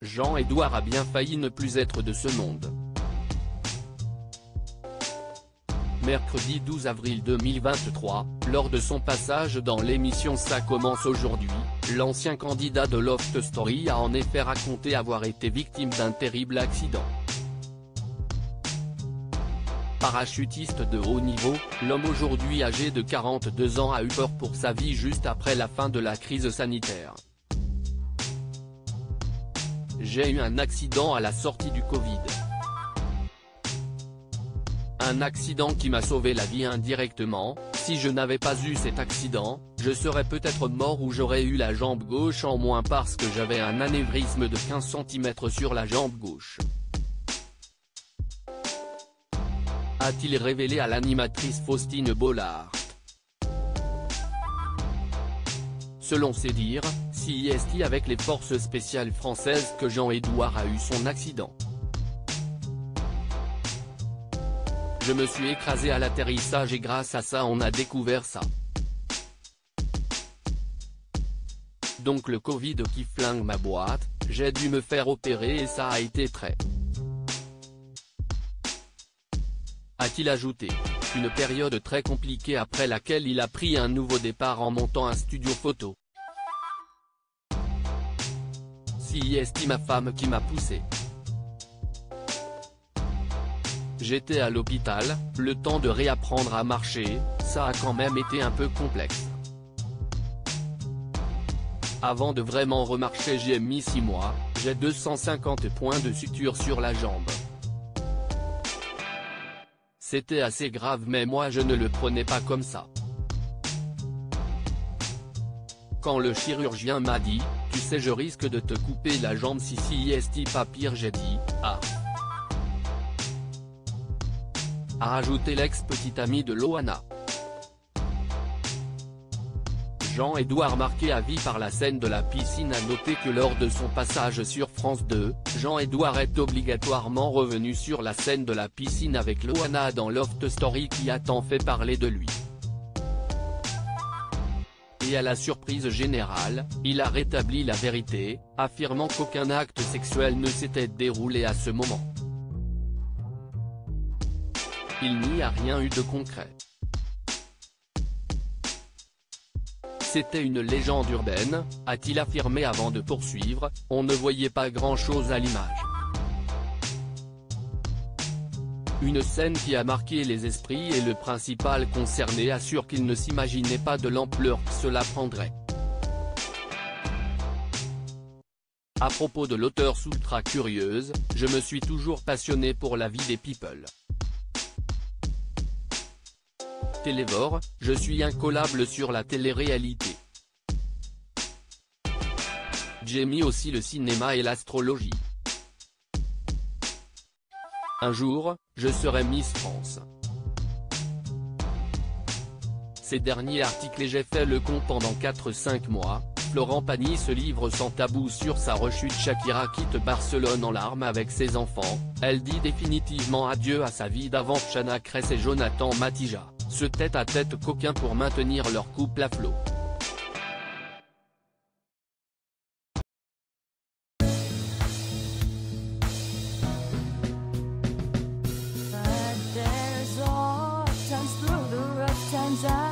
Jean-Édouard a bien failli ne plus être de ce monde. Mercredi 12 avril 2023, lors de son passage dans l'émission Ça commence aujourd'hui, l'ancien candidat de Loft Story a en effet raconté avoir été victime d'un terrible accident. Parachutiste de haut niveau, l'homme aujourd'hui âgé de 42 ans a eu peur pour sa vie juste après la fin de la crise sanitaire. J'ai eu un accident à la sortie du Covid. Un accident qui m'a sauvé la vie indirectement. Si je n'avais pas eu cet accident, je serais peut-être mort ou j'aurais eu la jambe gauche en moins parce que j'avais un anévrisme de 15 cm sur la jambe gauche. A-t-il révélé à l'animatrice Faustine Bollaert. Selon ses dires, c'est avec les forces spéciales françaises que Jean-Édouard a eu son accident. Je me suis écrasé à l'atterrissage et grâce à ça on a découvert ça. Donc le Covid qui flingue ma boîte, j'ai dû me faire opérer et ça a été très. A-t-il ajouté, une période très compliquée après laquelle il a pris un nouveau départ en montant un studio photo. C'est ma femme qui m'a poussé. J'étais à l'hôpital, le temps de réapprendre à marcher, ça a quand même été un peu complexe. Avant de vraiment remarcher j'ai mis 6 mois, j'ai 250 points de suture sur la jambe. C'était assez grave mais moi je ne le prenais pas comme ça. Quand le chirurgien m'a dit, tu sais je risque de te couper la jambe si pas pire j'ai dit, ah. A rajouté l'ex-petite amie de Loana. Jean-Édouard marqué à vie par la scène de la piscine a noté que lors de son passage sur France 2, Jean-Édouard est obligatoirement revenu sur la scène de la piscine avec Loana dans Loft Story qui a tant fait parler de lui. Et à la surprise générale, il a rétabli la vérité, affirmant qu'aucun acte sexuel ne s'était déroulé à ce moment. Il n'y a rien eu de concret. C'était une légende urbaine, a-t-il affirmé avant de poursuivre, on ne voyait pas grand-chose à l'image. Une scène qui a marqué les esprits et le principal concerné assure qu'il ne s'imaginait pas de l'ampleur que cela prendrait. À propos de l'auteur ultra curieuse, je me suis toujours passionné pour la vie des people. Télévore, je suis incollable sur la télé-réalité. J'aime aussi le cinéma et l'astrologie. Un jour, je serai Miss France. Ces derniers articles et j'ai fait le compte pendant 4-5 mois, Florent Pagny se livre sans tabou sur sa rechute. Shakira quitte Barcelone en larmes avec ses enfants, elle dit définitivement adieu à sa vie d'avant. Chana Cress et Jonathan Matija, se tête-à-tête coquin pour maintenir leur couple à flot. Times